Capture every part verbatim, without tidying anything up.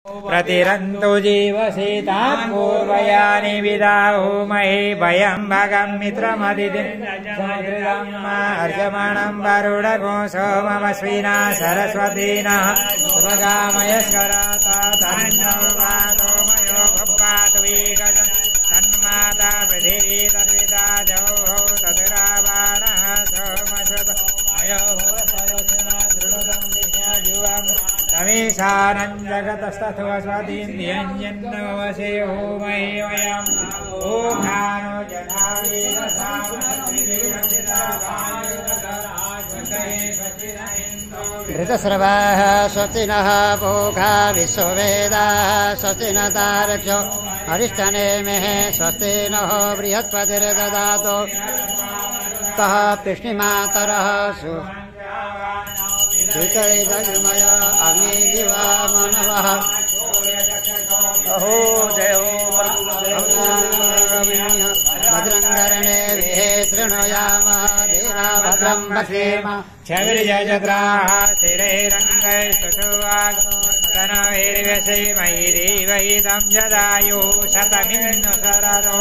प्रतिरन्तु जीवसेतान् पूर्वयानि विदाहो महे भयं भगं मित्रमदितिम् अर्जमाणं वरुणगो सोममस्विना सरस्वतीनः शुभगामयस्कराता तन्नो मयो भपातु वेगजम् तन्माता पृथिवी तद्विता जौः तद्रावाणः सोमश्वत मयो दृढतं विज्ञायुवम् तमेशानं जगतस्तथो स्वतीन्द्रियञ्जन्नमवसे होमये वयम् ओघानो ऋतस्रवाः स्वस्तिनः पूषा विश्ववेदाः स्वस्तिनतारक्षो अरिष्टनेमिः स्वस्ति नः बृहस्पतिर्ददातु तः पिष्णिमातरः सु श्रुतैर्मय अग्निदिवा मनवः अहो जयो भद्रं कर्णेभिः शृणुयामः देवा भद्रं पश्येम क्षविर्जयद्राः शिरैरङ्गैस्तुवाग्तनवैर्व्यसेमयि देवहितं जदायुः शतमिन्नु शरदो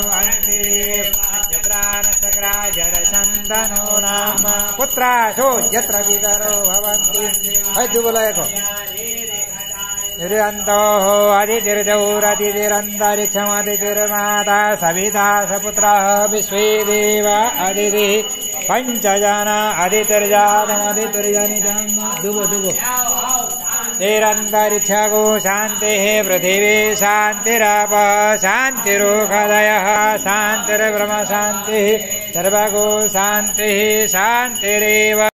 जत्रानशक्राजरशन्तनो नाम पुत्राशो यत्र पितरो भवन्ति हजुबुलयको निरन्तोः अदितिर्दौरदितिरन्तरिक्षमदितिर्माता सविता सपुत्रः विश्वे देव अदितिः पञ्चजना अदितिर्जातमदितिर्जनितम् दुबो दुबो निरन्तरिक्षगो शान्तिः पृथिवी शान्तिराप शान्तिरोषधयः शान्तिर्ब्रह्म शान्तिः सर्वगो शान्तिः शान्तिरेव।